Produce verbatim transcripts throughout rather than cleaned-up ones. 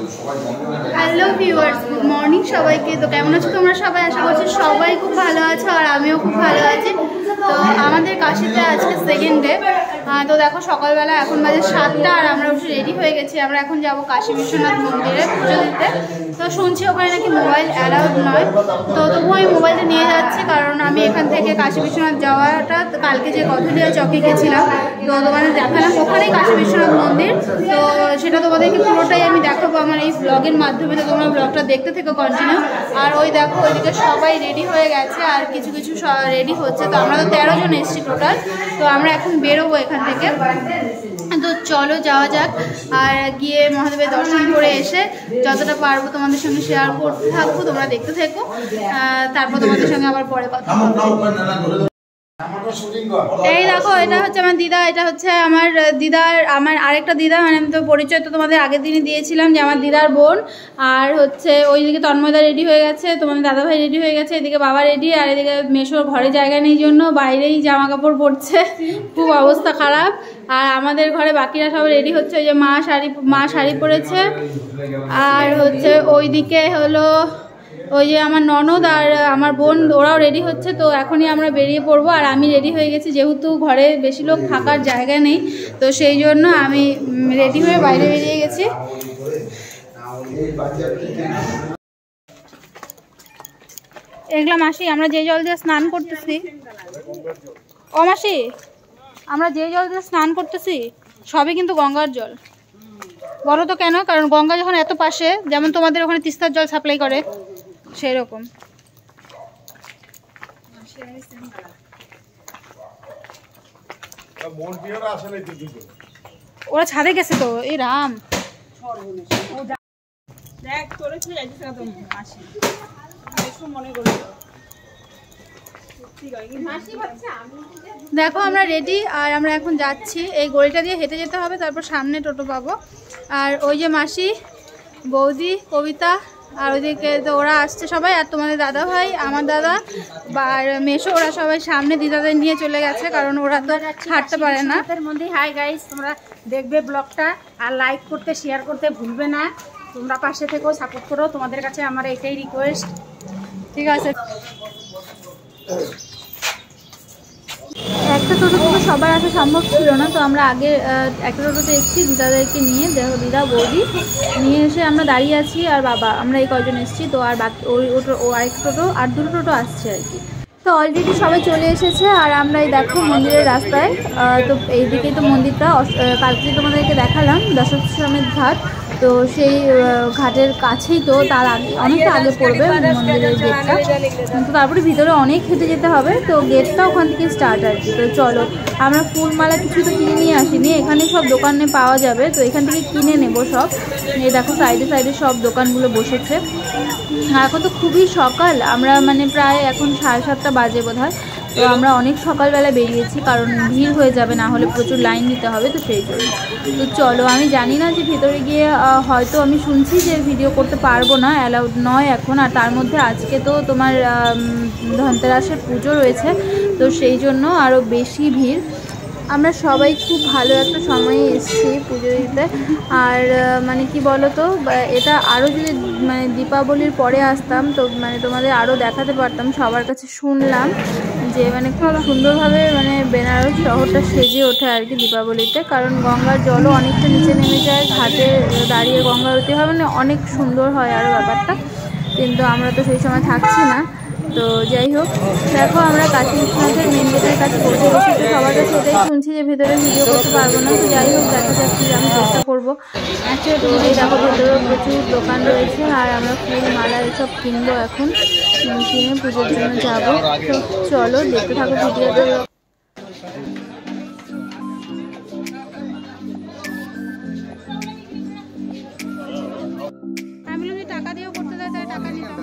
Hello viewers, good morning সবাইকে। তো কেমন আছো তোমরা সবাই? আশা করছি সবাই খুব ভালো আছো আর আমিও খুব ভালো আছি। তো আমাদের কাশিতে আজকে সেকেন্ড ডে। তো দেখো সকালবেলা এখন বাজে সাতটা আর আমরা উঠে রেডি হয়ে গেছি। আমরা এখন যাব কাশী বিশ্বনাথ মন্দিরে পুজো দিতে। তো শুনছি ওখানে নাকি মোবাইল অ্যালাউড নয়, তো তবুও আমি মোবাইলটা নিয়ে যাচ্ছি, কারণ আমি এখান থেকে কাশী বিশ্বনাথ যাওয়াটা কালকে যে কথলিয়া চকে গেছিলাম, তো তোমাদের দেখালাম ওখানেই কাশী বিশ্বনাথ মন্দির। তো সেটা তোমাদেরকে পুরোটাই আমি দেখাবো আমার এই ব্লগের মাধ্যমে। তো তোমরা ব্লগটা দেখতে থেকো কন্টিনিউ। আর ওই দেখো ওইদিকে সবাই রেডি হয়ে গেছে আর কিছু কিছু রেডি হচ্ছে। তো আমরা তো তেরো জন এসেছি টোটাল। তো আমরা এখন বেরোবো এখান থেকে। তো চলো যাওয়া যাক, আর গিয়ে মহাদেবের দর্শন করে এসে যতটা পারবো তোমাদের সঙ্গে শেয়ার করতে থাকবো। তোমরা দেখতে থেকো, তারপর তোমাদের সঙ্গে আবার পরে কথা বলবো। এই দেখো এটা হচ্ছে আমার দিদা, এটা হচ্ছে আমার দিদার আমার আরেকটা দিদা, মানে আমি তো পরিচয় তো তোমাদের আগের দিনই দিয়েছিলাম যে আমার দিদার বোন। আর হচ্ছে ওইদিকে তন্ময়দা রেডি হয়ে গেছে, তোমাদের দাদাভাই রেডি হয়ে গেছে, এদিকে বাবা রেডি, আর এদিকে মেশোর ঘরে জায়গা নেই জন্য বাইরেই জামা কাপড় পরছে, খুব অবস্থা খারাপ। আর আমাদের ঘরে বাকিরা সব রেডি হচ্ছে, ওই যে মা শাড়ি মা শাড়ি পরেছে, আর হচ্ছে ওইদিকে হলো ওই যে আমার ননদ আর আমার বোন, ওরাও রেডি হচ্ছে। তো এখনই আমরা বেরিয়ে পড়বো। আর আমি রেডি হয়ে গেছি, যেহেতু ঘরে বেশি লোক থাকার জায়গা নেই, তো সেই জন্য আমি রেডি হয়ে বাইরে বেরিয়ে গেছি। এগুলা মাসি, আমরা যে জল দিয়ে স্নান করতেছি, ও মাসি আমরা যে জল দিয়ে স্নান করতেছি সবই কিন্তু গঙ্গার জল। বলো তো কেন? কারণ গঙ্গা যখন এত পাশে, যেমন তোমাদের ওখানে তিস্তার জল সাপ্লাই করে সেই রকম। ওরা ছাদে গেছে তো, এই রাম দেখো আমরা রেডি আর আমরা এখন যাচ্ছি। এই গলিটা দিয়ে হেঁটে যেতে হবে, তারপর সামনে টোটো পাবো। আর ওই যে মাসি, বৌদি, কবিতা, আর ওইদিকে তো ওরা আসছে সবাই, আর তোমাদের দাদা ভাই, আমার দাদা আর মেশো, ওরা সবাই সামনে দিদাদের নিয়ে চলে গেছে, কারণ ওরা তো হাঁটতে পারে না। মধ্যে হাই গাইস, তোমরা দেখবে ব্লগটা আর লাইক করতে শেয়ার করতে ভুলবে না। তোমরা পাশে থেকেও সাপোর্ট করো, তোমাদের কাছে আমার এটাই রিকোয়েস্ট। ঠিক আছে। একটা টোটো তো সবার আসা সম্ভব ছিল না, তো আমরা আগে একটা টোটোতে এসেছি দিদাদেরকে নিয়ে। দেখো দিদা বৌদি নিয়ে এসে আমরা দাঁড়িয়ে আছি, আর বাবা, আমরা এই কয়জন এসেছি। তো আর বাকি ওই ওটো ও আরেক টোটো আর দুটো টোটো আসছে আর কি। তো অলরেডি সবাই চলে এসেছে আর আমরা এই দেখো মন্দিরের রাস্তায়। তো এইদিকেই তো মন্দিরটা, কালকে তোমাদেরকে দেখালাম দশাশ্বমেধ ঘাট, তো সেই ঘাটের কাছেই তো, তার আগে অনেকটা আগে পড়বে মন্দিরের গেটটা। তো তারপরে ভিতরে অনেক হেঁটে যেতে হবে, তো গেটটা ওখান থেকে স্টার্ট আর কি। তো চলো, আমরা ফুলমালা কিছু তো কিনে নিয়ে আসিনি, এখানে সব দোকানে পাওয়া যাবে, তো এখান থেকে কিনে নেব সব। এই দেখো সাইডে সাইডে সব দোকানগুলো বসেছে। এখন তো খুবই সকাল, আমরা মানে প্রায় এখন সাড়ে সাতটা বাজে বোধ হয়। তো আমরা অনেক সকালবেলা বেরিয়েছি, কারণ ভিড় হয়ে যাবে, না হলে প্রচুর লাইন দিতে হবে, তো সেই জন্য। তো চলো, আমি জানি না যে ভেতরে গিয়ে হয়তো আমি শুনছি যে ভিডিও করতে পারবো না, অ্যালাউড নয় এখন। আর তার মধ্যে আজকে তো তোমার ধনতেরাসের পুজো রয়েছে, তো সেই জন্য আরও বেশি ভিড়। আমরা সবাই খুব ভালো একটা সময়ে এসেছি পুজো দিতে। আর মানে কি বলো তো, এটা আরও যদি মানে দীপাবলির পরে আসতাম, তো মানে তোমাদের আরও দেখাতে পারতাম। সবার কাছে শুনলাম যে মানে খুব সুন্দরভাবে মানে বেনারস শহরটা সেজে ওঠে আর কি দীপাবলিতে, কারণ গঙ্গার জলও অনেকটা নিচে নেমে যায়, ঘাটে দাঁড়িয়ে গঙ্গা আরতি হয়, মানে অনেক সুন্দর হয় আরও ব্যাপারটা। কিন্তু আমরা তো সেই সময় থাকছি না। তো যাই হোক, দেখো আমরা কাশী বিশ্বনাথের মেন গেটের কাছে পৌঁছে গেছি। তো সবার কাছে এটাই শুনছি যে ভেতরে ভিডিও করতে পারবো না, তো যাই হোক দেখা যাচ্ছে যে আমি চেষ্টা করবো। তো এই দেখো ভেতরেও প্রচুর দোকান রয়েছে, আর আমরা ফুল মালা এসব কিনবো এখন, কিনে পুজোর জন্য যাবো। তো চলো দেখতে থাকো ভিডিওটা। আমি যদি টাকা দিয়েও করতে দেয় তাহলে টাকা নিতাম।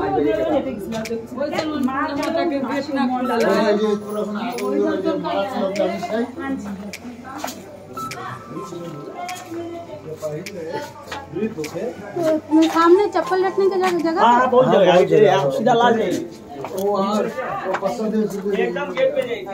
सामने चप्पल रखने की जगह हाँ बहुत जगह सीधा ला जाइए एकदम गेट पे जाइए।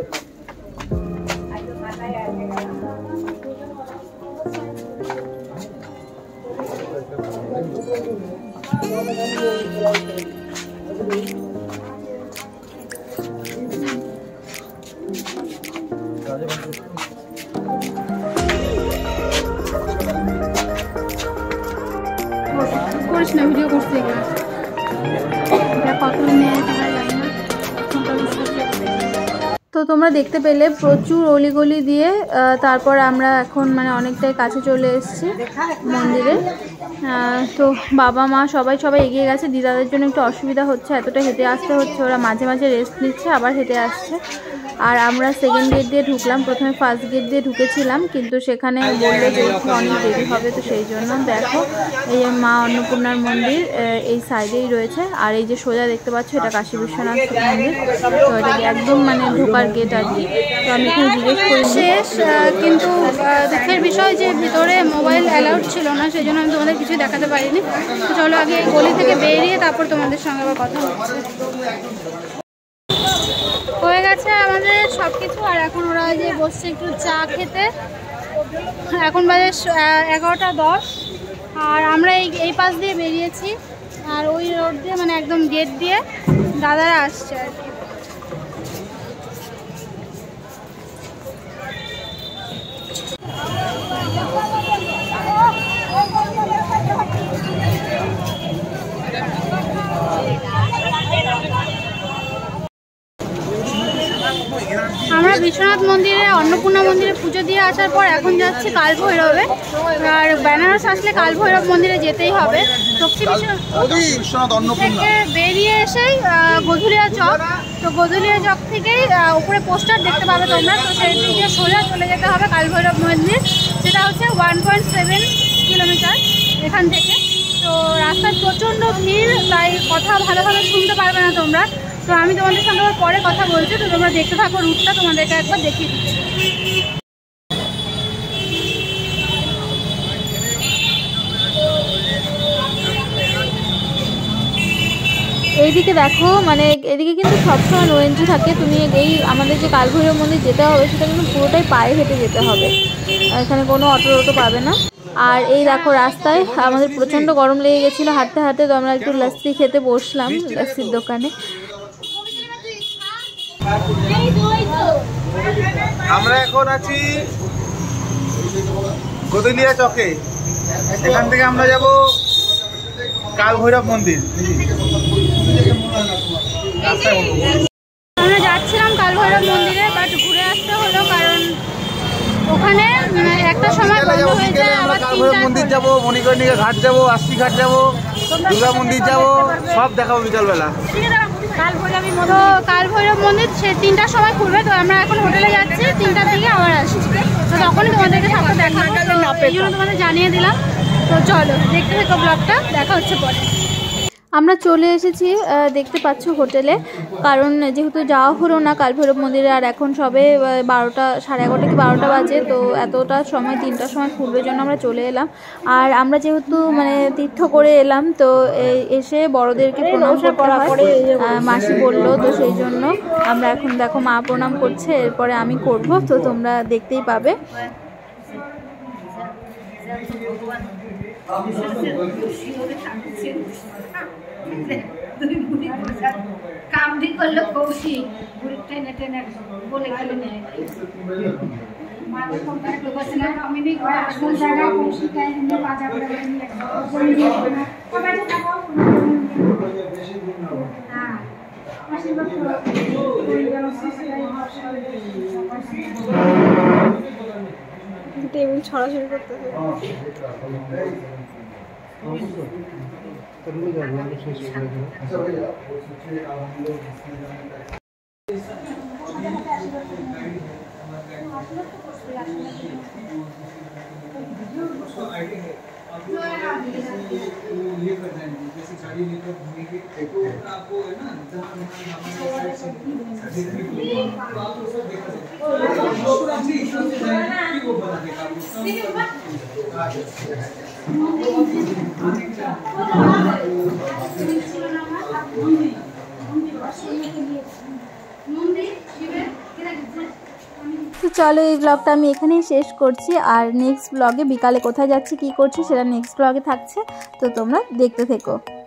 করিস না, ভিডিও করতে গেলে কত নেয় তো তোমরা দেখতে পেলে প্রচুর অলিগলি দিয়ে তারপর আমরা এখন মানে অনেকটাই কাছে চলে এসেছি মন্দিরে। তো বাবা মা সবাই সবাই এগিয়ে গেছে, দিদাদের জন্য একটু অসুবিধা হচ্ছে, এতটা হেঁটে আসতে হচ্ছে, ওরা মাঝে মাঝে রেস্ট নিচ্ছে আবার হেঁটে আসছে। আর আমরা সেকেন্ড গেট দিয়ে ঢুকলাম, প্রথমে ফার্স্ট গেট দিয়ে ঢুকেছিলাম কিন্তু সেখানে বললো যে অনেক দেরি হবে, তো সেই জন্য দেখো এই যে মা অন্নপূর্ণার মন্দির এই সাইডেই রয়েছে। আর এই যে সোজা দেখতে পাচ্ছ এটা কাশী বিশ্বনাথ মন্দির, তো এটা একদম মানে ঢোকার গেট আর কি। তো আমি এখানে জিজ্ঞেস করি শেষ, কিন্তু দুঃখের বিষয় যে ভিতরে মোবাইল অ্যালাউড ছিল না, সেই জন্য আমি তোমাদের কিছু দেখাতে পারিনি। চলো আগে এই গলি থেকে বেরিয়ে তারপর তোমাদের সঙ্গে আবার কথা হচ্ছে। হয়ে গেছে আমাদের সব কিছু, আর এখন ওরা যে বসছে একটু চা খেতে। এখন বাজে এগারোটা দশ, আর আমরা এই এই পাশ দিয়ে বেরিয়েছি, আর ওই রোড দিয়ে মানে একদম গেট দিয়ে দাদারা আসছে আর কি। আমরা বিশ্বনাথ মন্দিরে অন্নপূর্ণা মন্দিরে পুজো দিয়ে আসার পর এখন যাচ্ছি কাল ভৈরবে, আর বেনারস আসলে কাল ভৈরব মন্দিরে যেতেই হবে। শক্তি বিশ্বনাথ থেকে বেরিয়ে এসেই গধুলিয়া চক, তো গধুলিয়া চক থেকেই উপরে পোস্টার দেখতে পাবে তোমরা, তো সেই দিকে সোজা চলে যেতে হবে কাল ভৈরব মন্দির, সেটা হচ্ছে ওয়ান পয়েন্ট সেভেন কিলোমিটার এখান থেকে। তো রাস্তায় প্রচণ্ড ভিড়, তাই কথা ভালোভাবে শুনতে পারবে না তোমরা। তো আমি তোমাদের সঙ্গে আবার পরে কথা বলছি, তো তোমরা দেখতে থাকো রুটটা, তোমাদেরকে একবার দেখিয়ে দিচ্ছি। এইদিকে দেখো মানে এদিকে কিন্তু সবসময় নো এন্ট্রি থাকে, তুমি এই আমাদের যে কালভৈরব মন্দির যেতে হবে সেটা কিন্তু পুরোটাই পায়ে হেঁটে যেতে হবে, এখানে কোনো অটো অটো পাবে না। আর এই দেখো রাস্তায় আমাদের প্রচণ্ড গরম লেগে গেছিলো হাঁটতে হাঁটতে, তো আমরা একটু লস্যি খেতে বসলাম লস্যির দোকানে। আমরা এখন আছি গদুলিয়া চকে, এখান থেকে আমরা যাব কাল ভৈরব মন্দির। আমরা যাচ্ছিলাম কাল ভৈরব মন্দিরে, বাট ঘুরে আসতে হলো কারণ ওখানে একটা সময় বন্ধ হয়ে যায়। আমরা কাল ভৈরব মন্দির যাব, মণিকর্ণিকা ঘাট যাব, আস্তি ঘাট যাব, দুর্গা মন্দির যাব, সব দেখাবো বিকালবেলা। কাল ভৈরব তো কাল ভৈরব মন্দির সে তিনটার সময় খুলবে, তো আমরা এখন হোটেলে যাচ্ছি, তিনটার দিকে আবার আসছি, তো তখনই তোমাদেরকে সবটা দেখাবো, এই জন্য তোমাদের জানিয়ে দিলাম। তো চলো দেখতে থাকো ব্লগটা, দেখা হচ্ছে পরে। আমরা চলে এসেছি দেখতে পাচ্ছ হোটেলে, কারণ যেহেতু যাওয়া হলো না কাল ভৈরব মন্দিরে, আর এখন সবে বারোটা সাড়ে এগারোটা কি বারোটা বাজে, তো এতটা সময় তিনটার সময় খুলবে জন্য আমরা চলে এলাম। আর আমরা যেহেতু মানে তীর্থ করে এলাম, তো এসে বড়দেরকে প্রণাম করা পরে মাসি বললো, তো সেই জন্য আমরা এখন দেখো মা প্রণাম করছে, এরপরে আমি করব, তো তোমরা দেখতেই পাবে। কামড়ি করলো কৌশি টেনে টেনে বলে গেল না মাঝে কন্টাক্ট করছিলাম আমি নি করে আসল জায়গা কৌশি টাই নিয়ে বাজা করে নিয়ে কবে তো টাকা বেশি দিন না হ্যাঁ আশীর্বাদ করো ওই যেন সবাই টেবিল ছড়াছড়ি করতে হবে। I ये कर जाएंगे जैसे गाड़ी लेकर घूमेंगे तो आपको है ना जहाँ हमारे साइड से तो आप वो सब देखा जाए वो अपनी हिसाब से जाएंगे कि वो बना देगा आपको তো চলো এই ব্লগটা আমি এখানেই শেষ করছি, আর নেক্সট ব্লগে বিকালে কোথায় যাচ্ছি কী করছি সেটা নেক্সট ব্লগে থাকছে, তো তোমরা দেখতে থেকো।